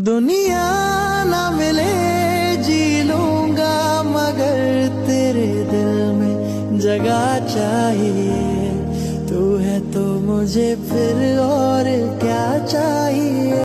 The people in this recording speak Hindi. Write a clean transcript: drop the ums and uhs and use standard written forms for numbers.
दुनिया ना मिले जी लूंगा, मगर तेरे दिल में जगह चाहिए। तू है तो मुझे फिर और क्या चाहिए।